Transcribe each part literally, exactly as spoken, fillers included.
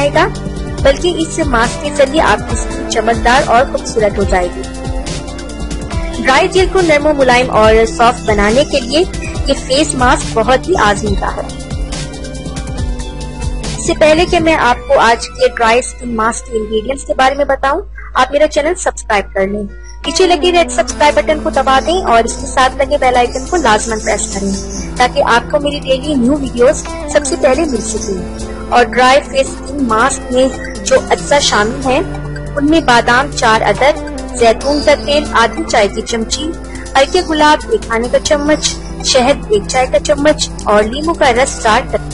جائے گا بلکہ اس ماسک کے ذریعے آپ کی اسکن چمکدار اور خوبصورت ہو جائے گی۔ ڈرائی جیل کو نرم و ملائم اور سافٹ بنانے کے لیے یہ فیس ماسک بہت ہی آزمودہ ہے۔ اس سے پہلے کہ میں آپ کو آج کے ڈرائی اسکن ماسک کے انگریڈینٹس کے بارے میں بتاؤں، آپ میرا چینل سبسکرائب کر لیں، نیچے لگے ریڈ سبسکرائب بٹن کو دبا دیں اور اس کے ساتھ لگے بیل آئیکن کو لازماً پریس کریں تاکہ آپ کو میری ڈیلی نیو ویڈیوز سب سے پہلے مل سکیں۔ اور ڈرائی فیس اسکن ماسک میں جو اجزاء شامل ہیں ان میں بادام چار عدد، زیتون کا تیل آدھی چائے کی چمچی، عرق گلاب ایک کھانے کا چمچ، شہد ایک چائے کا چمچ اور لیموں کا رس چار ٹک۔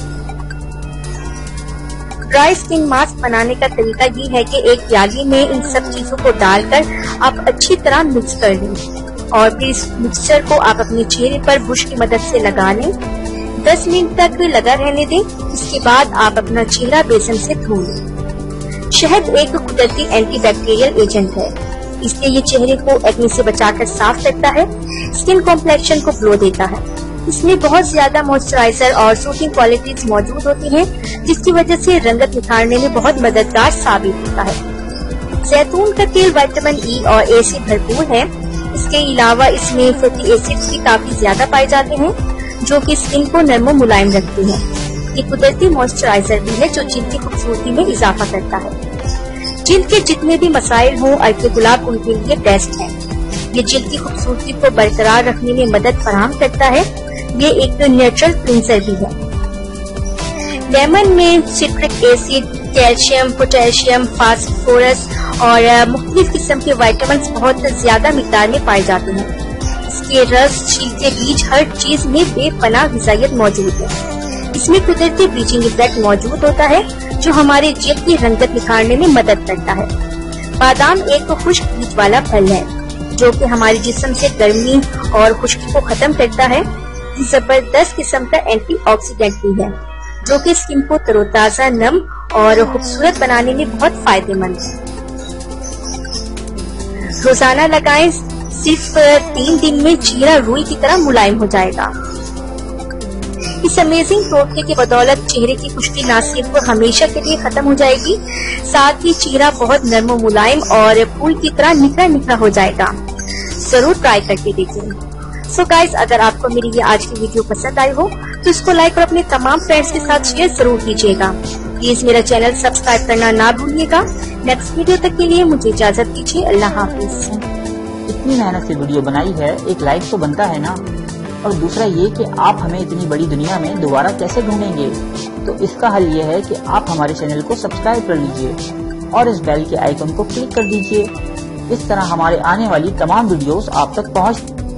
ڈرائی اسکن ماسک بنانے کا طریقہ یہ ہے کہ ایک پیالی میں ان سب چیزوں کو ڈال کر آپ اچھی طرح مکس کر لیں اور پھر اس مکسچر کو آپ اپنے چہرے پر برش کی مدد سے لگا لیں۔ دس منٹ تک لگا رہنے دیں، اس کے بعد آپ اپنا چہرہ بیسن سے دھو لیں۔ شہد ایک قدرتی اینٹی بیکٹیریل ایجنٹ ہے، اس لیے یہ چہرے کو ایکنی سے بچا کر صاف کرتا ہے، اسکن کمپلیکشن کو گلو دیتا ہے۔ اس میں بہت زیادہ موئسچرائزر اور سوٹنگ کوالٹیز موجود ہوتی ہیں جس کی وجہ سے رنگت نکھارنے میں بہت مددگار ثابت ہوتا ہے۔ زیتون کا تیل وٹامن ای اور اے سے بھرپور ہے، اس کے علاوہ اس میں فیٹی ایسڈز بھی کافی زیادہ پائے جاتے ہیں جو کہ اسکن کو نرم و ملائم رکھتے ہیں۔ یہ قدرتی موئسچرائزر بھی ہے جو جلد کی خوبصورتی میں اضافہ کرتا ہے۔ جلد کے جتنے بھی مسائل ہوں عرق گلاب ان کے لیے بیسٹ ہے۔ یہ جلد کی خوبصورتی کو برقرار رکھنے میں مدد فراہم کرتا ہے۔ یہ ایک نیچرل کلینزر بھی ہے۔ لیمن میں citric acid, calcium, potassium, phosphorus اور مختلف قسم کے وائٹامنس بہت زیادہ مقدار میں پائے جاتے ہیں۔ اس کے رس، چھلکے، بیج، ہر چیز میں بے پناہ غذائیت موجود ہے۔ اس میں قدرتی بلیچنگ افیکٹ موجود ہوتا ہے جو ہمارے جلد کی رنگت نکھارنے میں مدد کرتا ہے۔ بادام ایک خشک بیج والا پھل ہے جو کہ ہمارے جسم سے گرمی اور خشکی کو ختم کرتا ہے۔ زبردست قسم کا اینٹی آکسیڈنٹ بھی ہے جو کہ اسکن کو تر و تازہ، نم اور خوبصورت بنانے میں بہت فائدہ مند ہے۔ روزانہ لگائیں، صرف تین دن میں چہرہ روئی کی طرح ملائم ہو جائے گا۔ اس امیزنگ ٹوٹکے کی بدولت چہرے کی خشکی نہ صرف ہمیشہ کے لیے ختم ہو جائے گی، ساتھ ہی چہرہ بہت نرم و ملائم اور پھول کی طرح نکھرا نکھرا ہو جائے گا۔ ضرور ٹرائی کر کے دیکھیں۔ سو گائز، اگر آپ کو میری یہ آج کی ویڈیو پسند آئی ہو تو اس کو لائک اور اپنے تمام فرینڈز کے ساتھ شیئر ضرور کیجیے گا۔ پلیز میرا چینل سبسکرائب کرنا نہ بھولیے گا۔ نیکسٹ ویڈیو تک کے لیے مجھے اجازت دیجیے۔ اللہ حافظ۔ اتنی محنت سے ویڈیو بنائی ہے، ایک لائک تو بنتا ہے نا۔ اور دوسرا یہ کہ آپ ہمیں اتنی بڑی دنیا میں دوبارہ کیسے ڈھونڈیں گے، تو اس کا حل یہ ہے کہ آپ ہمارے چینل کو سبسکرائب کر لیجیے اور اس بیل کے آئیکن کو کلک کر دیجیے۔ اس طرح ہمارے آنے والی تمام ویڈیوز آپ تک پہنچ